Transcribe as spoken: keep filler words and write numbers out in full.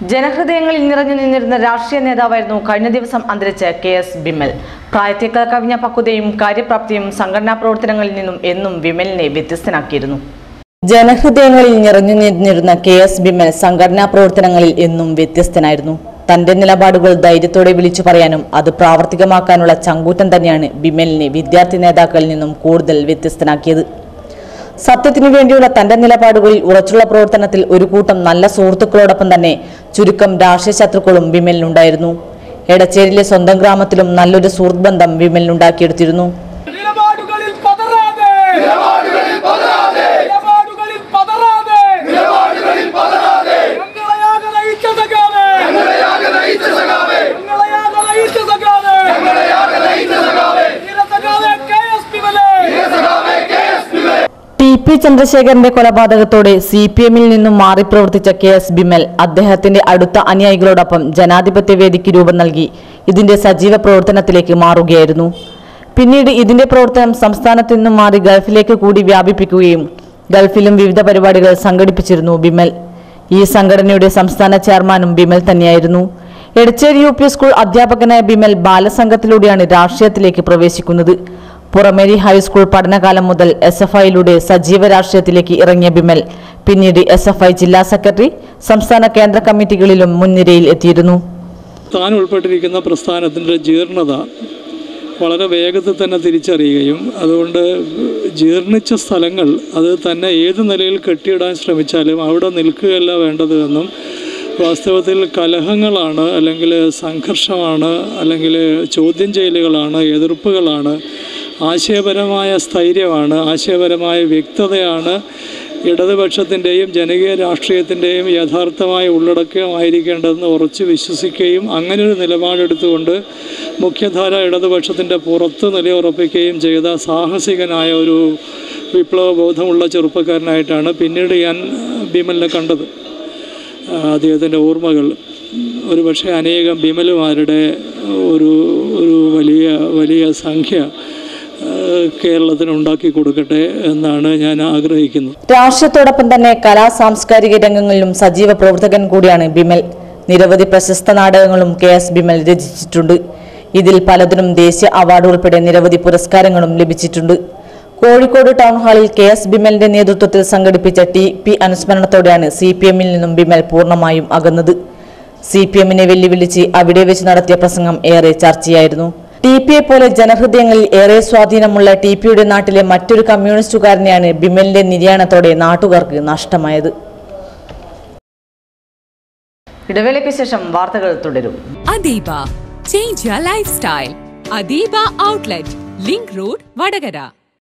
ജനഹൃദയങ്ങളിൽ നിറഞ്ഞു നിന്നിരുന്ന രാഷ്ട്രീയ നേതാവായിരുന്നു കഴിഞ്ഞ ദിവസം അന്തരിച്ച കെ എസ് ബിമൽ. പ്രായത്തേക്കാൾ കവിഞ്ഞ പക്വതയും കാര്യപ്രാപ്തിയും സംഘടനാ പ്രവർത്തനങ്ങളിൽ നിന്നും എന്നും ബിമലിനെ വ്യത്യസ്തനാക്കിയിരുന്നു. ജനഹൃദയങ്ങളിൽ നിറഞ്ഞു നിന്നിരുന്ന കെ എസ് ബിമൽ സംഘടനാ പ്രവർത്തനങ്ങളിൽ എന്നും വ്യത്യസ്തനായിരുന്നു. തന്റെ നിലപാടുകൾ ധൈര്യത്തോടെ വിളിച്ചു പറയാനും അത് പ്രാവർത്തികമാക്കാനുള്ള ചങ്കൂറ്റം തന്നെയാണ് ബിമലിനെ വിദ്യാർത്ഥി നേതാക്കളിൽ നിന്നും കൂടുതൽ വ്യത്യസ്തനാക്കിയത്. സത്യത്തിനു വേണ്ടിയുള്ള തന്റെ നിലപാടുകളിൽ ഉറച്ചുള്ള പ്രവർത്തനത്തിൽ ഒരു കൂട്ടം നല്ല സുഹൃത്തുക്കളോടൊപ്പം തന്നെ ചുരുക്കം രാഷ്ട്രീയ ശത്രുക്കളും ബിമലിനുണ്ടായിരുന്നു. എടച്ചേരിയിലെ സ്വന്തം ഗ്രാമത്തിലും നല്ലൊരു സുഹൃത്ത് ബന്ധം ബിമലിനുണ്ടാക്കിയെടുത്തിരുന്നു. ടി പി ചന്ദ്രശേഖരന്റെ കൊലപാതകത്തോടെ സി പി എമ്മിൽ നിന്നും മാറി പ്രവർത്തിച്ച കെ എസ് ബിമൽ അദ്ദേഹത്തിന്റെ അടുത്ത അനുയായികളോടൊപ്പം ജനാധിപത്യ വേദിക്ക് രൂപം നൽകി ഇതിന്റെ സജീവ പ്രവർത്തനത്തിലേക്ക് മാറുകയായിരുന്നു. പിന്നീട് ഇതിന്റെ പ്രവർത്തനം സംസ്ഥാനത്തു നിന്നും മാറി ഗൾഫിലേക്ക് കൂടി വ്യാപിപ്പിക്കുകയും ഗൾഫിലും വിവിധ പരിപാടികൾ സംഘടിപ്പിച്ചിരുന്നു ബിമൽ. ഈ സംഘടനയുടെ സംസ്ഥാന ചെയർമാനും ബിമൽ തന്നെയായിരുന്നു. എടച്ചേരി യു പി സ്കൂൾ അധ്യാപകനായ ബിമൽ ബാലസംഘത്തിലൂടെയാണ് രാഷ്ട്രീയത്തിലേക്ക് പ്രവേശിക്കുന്നത്. പുറമേരി ഹൈസ്കൂൾ പഠനകാലം മുതൽ എസ് എഫ് ഐയിലൂടെ സജീവ രാഷ്ട്രീയത്തിലേക്ക് ഇറങ്ങിയ ബിമൽ പിന്നീട് എസ് എഫ് ഐ ജില്ലാ സെക്രട്ടറി, സംസ്ഥാന കേന്ദ്ര കമ്മിറ്റികളിലും മുൻനിരയിൽ എത്തിയിരുന്നു. താൻ ഉൾപ്പെട്ടിരിക്കുന്ന പ്രസ്ഥാനത്തിൻ്റെ ജീർണത വളരെ വേഗത്തിൽ തന്നെ തിരിച്ചറിയുകയും അതുകൊണ്ട് ജീർണിച്ച സ്ഥലങ്ങൾ അത് തന്നെ ഏത് നിലയിൽ കെട്ടിയിടാൻ ശ്രമിച്ചാലും അവിടെ നിൽക്കുകയല്ല വേണ്ടത് എന്നും വാസ്തവത്തിൽ കലഹങ്ങളാണ് അല്ലെങ്കിൽ സംഘർഷമാണ് അല്ലെങ്കിൽ ചോദ്യം ചെയ്യലുകളാണ്, എതിർപ്പുകളാണ്, ആശയപരമായ സ്ഥൈര്യമാണ്, ആശയപരമായ വ്യക്തതയാണ് ഇടതുപക്ഷത്തിൻ്റെയും ജനകീയ രാഷ്ട്രീയത്തിൻ്റെയും യഥാർത്ഥമായ ഉള്ളടക്കമായിരിക്കേണ്ടതെന്ന് ഉറച്ചു വിശ്വസിക്കുകയും അങ്ങനൊരു നിലപാടെടുത്തുകൊണ്ട് മുഖ്യധാര ഇടതുപക്ഷത്തിൻ്റെ പുറത്ത് നിലയുറപ്പിക്കുകയും ചെയ്ത സാഹസികനായ ഒരു വിപ്ലവ ബോധമുള്ള ചെറുപ്പക്കാരനായിട്ടാണ് പിന്നീട് ഞാൻ ബിമലിനെ കണ്ടത്. അദ്ദേഹത്തിൻ്റെ ഓർമ്മകൾ ഒരുപക്ഷെ അനേകം ബിമലുമാരുടെ ഒരു ഒരു വലിയ വലിയ സംഖ്യ കേരളത്തിന് ഉണ്ടാക്കി കൊടുക്കട്ടെ എന്നാണ് ഞാൻ ആഗ്രഹിക്കുന്നത്. രാഷ്ട്രീയത്തോടൊപ്പം തന്നെ കലാ സാംസ്കാരിക രംഗങ്ങളിലും സജീവ പ്രവർത്തകൻ കൂടിയാണ് ബിമൽ. നിരവധി പ്രശസ്ത നാടകങ്ങളും കെ എസ് ബിമൽ രചിച്ചിട്ടുണ്ട്. ഇതിൽ പലതിനും ദേശീയ അവാർഡ് ഉൾപ്പെടെ നിരവധി പുരസ്കാരങ്ങളും ലഭിച്ചിട്ടുണ്ട്. കോഴിക്കോട് ടൗൺ ഹാളിൽ കെ എസ് ബിമലിന്റെ നേതൃത്വത്തിൽ സംഘടിപ്പിച്ച ടി പി അനുസ്മരണത്തോടെയാണ് സി പി എമ്മിൽ നിന്നും ബിമൽ പൂർണ്ണമായും അകന്നത്. സി പി എമ്മിനെ വെല്ലുവിളിച്ച് അവിടെ വെച്ച് നടത്തിയ പ്രസംഗം ഏറെ ചർച്ചയായിരുന്നു. ടി പിയെ പോലെ ജനഹൃദയങ്ങളിൽ ഏറെ സ്വാധീനമുള്ള ടി പിയുടെ നാട്ടിലെ മറ്റൊരു കമ്മ്യൂണിസ്റ്റുകാരനെയാണ് ബിമലിന്റെ നിര്യാണത്തോടെ നാട്ടുകാർക്ക് നഷ്ടമായത്. ഇടവേളയ്ക്ക് ശേഷം വാർത്തകൾ തുടരും. Adeeba change your lifestyle. Adeeba outlet, link road, Vadakara.